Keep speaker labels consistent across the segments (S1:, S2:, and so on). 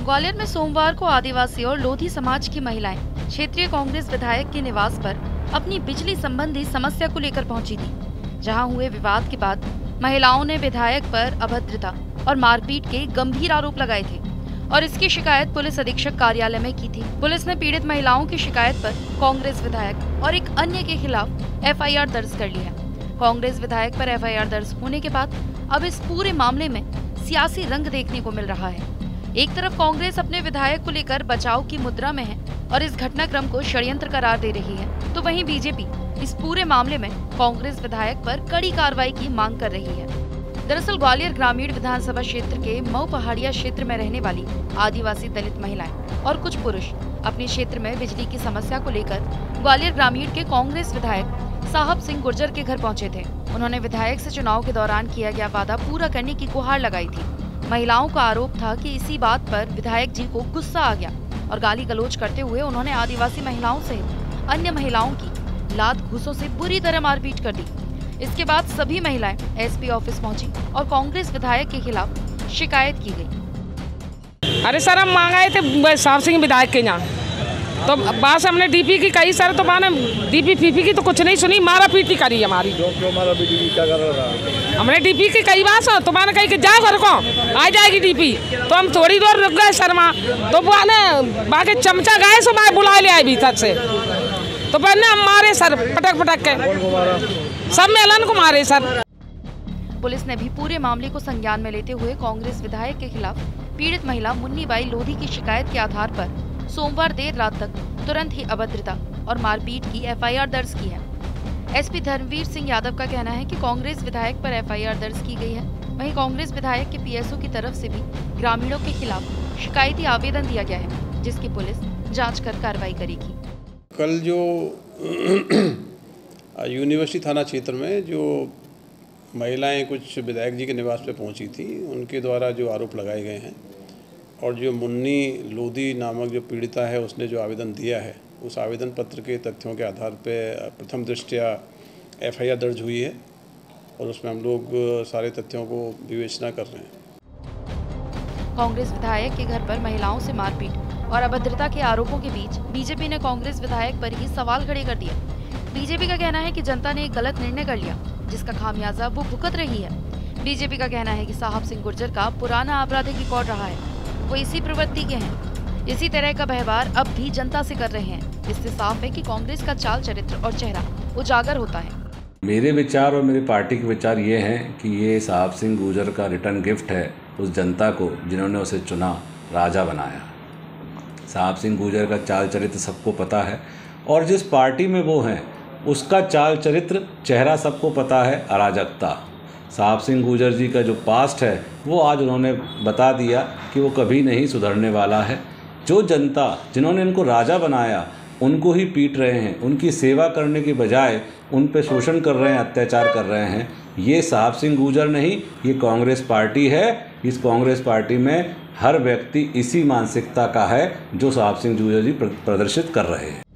S1: ग्वालियर में सोमवार को आदिवासी और लोधी समाज की महिलाएं क्षेत्रीय कांग्रेस विधायक के निवास पर अपनी बिजली संबंधी समस्या को लेकर पहुंची थी, जहां हुए विवाद के बाद महिलाओं ने विधायक पर अभद्रता और मारपीट के गंभीर आरोप लगाए थे और इसकी शिकायत पुलिस अधीक्षक कार्यालय में की थी। पुलिस ने पीड़ित महिलाओं की शिकायत पर कांग्रेस विधायक और एक अन्य के खिलाफ एफआईआर दर्ज कर ली है। कांग्रेस विधायक पर एफआईआर दर्ज होने के बाद अब इस पूरे मामले में सियासी रंग देखने को मिल रहा है। एक तरफ कांग्रेस अपने विधायक को लेकर बचाव की मुद्रा में है और इस घटनाक्रम को षड्यंत्र करार दे रही है, तो वहीं बीजेपी इस पूरे मामले में कांग्रेस विधायक पर कड़ी कार्रवाई की मांग कर रही है। दरअसल ग्वालियर ग्रामीण विधानसभा क्षेत्र के मऊ पहाड़िया क्षेत्र में रहने वाली आदिवासी दलित महिलाएं और कुछ पुरुष अपने क्षेत्र में बिजली की समस्या को लेकर ग्वालियर ग्रामीण के कांग्रेस विधायक साहब सिंह गुर्जर के घर पहुंचे थे। उन्होंने विधायक से चुनाव के दौरान किया गया वादा पूरा करने की गुहार लगाई थी। महिलाओं का आरोप था कि इसी बात पर विधायक जी को गुस्सा आ गया और गाली गलौज करते हुए उन्होंने आदिवासी महिलाओं सहित अन्य महिलाओं की लात घूंसों से बुरी तरह मारपीट कर दी। इसके बाद सभी महिलाएं एसपी ऑफिस पहुंची और कांग्रेस विधायक के खिलाफ शिकायत की गई।
S2: अरे सर, हम मांगाए थे साहब सिंह विधायक के यहाँ, तो बात हमने डीपी की कही सर, तो माने डीपी फीपी की तो कुछ नहीं सुनी, मारा पीटी करी हमारी। हमने डीपी की कई बात तो माने कही कि जाओ घर को, आ जाएगी डीपी। तो हम थोड़ी देर रुक गए शर्मा, तो वो बाकी चमचा गए सो मैं बुला ले आए भीतर से, तो पहले हम मारे सर पटक पटक के, सब मेलन को मारे सर।
S1: पुलिस ने भी पूरे मामले को संज्ञान में लेते हुए कांग्रेस विधायक के खिलाफ पीड़ित महिला मुन्नी बाई लोधी की शिकायत के आधार पर सोमवार देर रात तक तुरंत ही अभद्रता और मारपीट की एफआईआर दर्ज की है। एसपी धर्मवीर सिंह यादव का कहना है कि कांग्रेस विधायक पर एफआईआर दर्ज की गई है। वहीं कांग्रेस विधायक के पीएसओ की तरफ से भी ग्रामीणों के खिलाफ शिकायती आवेदन दिया गया है, जिसकी पुलिस जांच कर कार्रवाई करेगी।
S3: कल जो यूनिवर्सिटी थाना क्षेत्र में जो महिलाएं कुछ विधायक जी के निवास पे पहुंची थी, उनके द्वारा जो आरोप लगाए गए हैं और जो मुन्नी लोधी नामक जो पीड़िता है उसने जो आवेदन दिया है, उस आवेदन पत्र के तथ्यों के आधार पे प्रथम दृष्टया एफआईआर दर्ज हुई है और उसमें हम लोग सारे तथ्यों को विवेचना कर रहे हैं।
S1: कांग्रेस विधायक के घर पर महिलाओं से मारपीट और अभद्रता के आरोपों के बीच बीजेपी ने कांग्रेस विधायक पर ही सवाल खड़े कर दिए। बीजेपी का कहना है कि जनता ने एक गलत निर्णय कर लिया, जिसका खामियाजा वो भुगत रही है। बीजेपी का कहना है कि साहब सिंह गुर्जर का पुराना आपराधिक रिकॉर्ड रहा है, वो इसी प्रवृत्ति के हैं, इसी तरह का व्यवहार अब भी जनता से कर रहे हैं। इससे साफ है कि कांग्रेस का चाल चरित्र और चेहरा उजागर होता है।
S4: मेरे विचार और मेरी पार्टी के विचार ये हैं कि ये साहब सिंह गुर्जर का रिटर्न गिफ्ट है उस जनता को जिन्होंने उसे चुना, राजा बनाया। साहब सिंह गुर्जर का चाल चरित्र सबको पता है और जिस पार्टी में वो हैं उसका चाल चरित्र चेहरा सबको पता है, अराजकता। साहब सिंह गुर्जर जी का जो पास्ट है वो आज उन्होंने बता दिया कि वो कभी नहीं सुधरने वाला है। जो जनता जिन्होंने इनको राजा बनाया उनको ही पीट रहे हैं, उनकी सेवा करने के बजाय उन पे शोषण कर रहे हैं, अत्याचार कर रहे हैं। ये साहब सिंह गुर्जर नहीं, ये कांग्रेस पार्टी है। इस कांग्रेस पार्टी में हर व्यक्ति इसी मानसिकता का है जो साहब सिंह गुर्जर जी प्रदर्शित कर रहे हैं।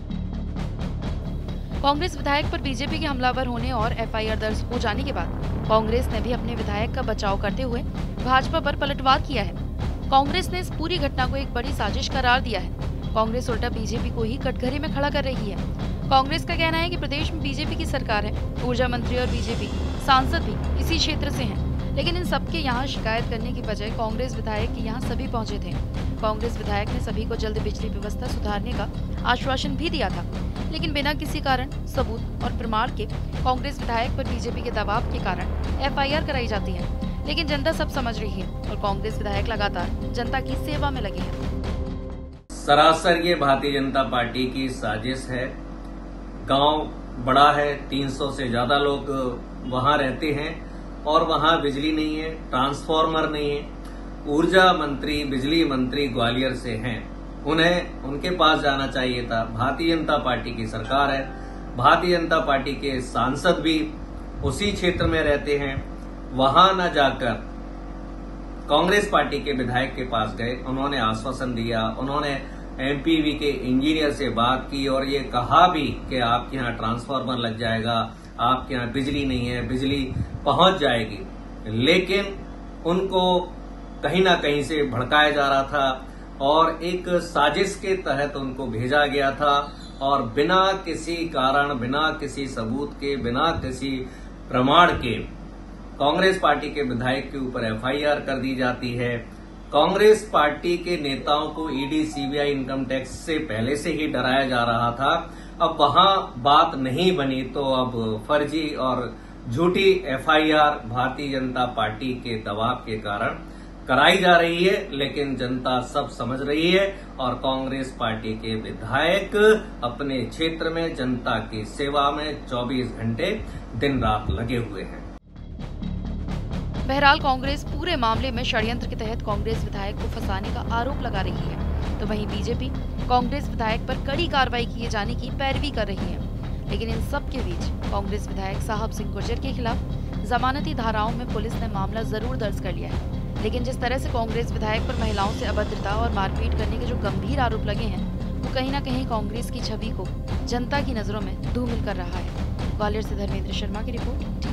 S1: कांग्रेस विधायक पर बीजेपी के हमलावर होने और एफआईआर दर्ज हो जाने के बाद कांग्रेस ने भी अपने विधायक का बचाव करते हुए भाजपा पर पलटवार किया है। कांग्रेस ने इस पूरी घटना को एक बड़ी साजिश करार दिया है। कांग्रेस उल्टा बीजेपी को ही कटघरे में खड़ा कर रही है। कांग्रेस का कहना है कि प्रदेश में बीजेपी की सरकार है, ऊर्जा मंत्री और बीजेपी सांसद भी इसी क्षेत्र से हैं, लेकिन इन सबके यहाँ शिकायत करने की बजाय कांग्रेस विधायक के यहाँ सभी पहुंचे थे। कांग्रेस विधायक ने सभी को जल्द बिजली व्यवस्था सुधारने का आश्वासन भी दिया था, लेकिन बिना किसी कारण, सबूत और प्रमाण के कांग्रेस विधायक पर बीजेपी के दबाव के कारण एफआईआर कराई जाती है। लेकिन जनता सब समझ रही है और कांग्रेस विधायक लगातार जनता की सेवा में लगे हैं।
S5: सरासर ये भारतीय जनता पार्टी की साजिश है। गांव बड़ा है, 300 से ज्यादा लोग वहां रहते हैं और वहां बिजली नहीं है, ट्रांसफार्मर नहीं है। ऊर्जा मंत्री, बिजली मंत्री ग्वालियर से हैं, उन्हें उनके पास जाना चाहिए था। भारतीय जनता पार्टी की सरकार है, भारतीय जनता पार्टी के सांसद भी उसी क्षेत्र में रहते हैं। वहां न जाकर कांग्रेस पार्टी के विधायक के पास गए, उन्होंने आश्वासन दिया, उन्होंने एमपीवी के इंजीनियर से बात की और ये कहा भी कि आपके यहाँ ट्रांसफार्मर लग जाएगा, आपके यहाँ बिजली नहीं है, बिजली पहुंच जाएगी। लेकिन उनको कहीं ना कहीं से भड़काया जा रहा था और एक साजिश के तहत उनको भेजा गया था और बिना किसी कारण, बिना किसी सबूत के, बिना किसी प्रमाण के कांग्रेस पार्टी के विधायक के ऊपर एफआईआर कर दी जाती है। कांग्रेस पार्टी के नेताओं को ईडी, सीबीआई, इनकम टैक्स से पहले से ही डराया जा रहा था। अब वहां बात नहीं बनी तो अब फर्जी और झूठी एफआईआर भारतीय जनता पार्टी के दबाव के कारण कराई जा रही है, लेकिन जनता सब समझ रही है और कांग्रेस पार्टी के विधायक अपने क्षेत्र में जनता की सेवा में 24 घंटे दिन रात लगे हुए हैं।
S1: बहरहाल कांग्रेस पूरे मामले में षड्यंत्र के तहत कांग्रेस विधायक को फंसाने का आरोप लगा रही है, तो वहीं बीजेपी कांग्रेस विधायक पर कड़ी कार्रवाई किए जाने की पैरवी कर रही है। लेकिन इन सब के बीच कांग्रेस विधायक साहब सिंह गुर्जर के खिलाफ जमानती धाराओं में पुलिस ने मामला जरूर दर्ज कर लिया है। लेकिन जिस तरह से कांग्रेस विधायक पर महिलाओं से अभद्रता और मारपीट करने के जो गंभीर आरोप लगे हैं, वो कहीं न कहीं कांग्रेस की छवि को जनता की नजरों में धूमिल कर रहा है। ग्वालियर से धर्मेंद्र शर्मा की रिपोर्ट।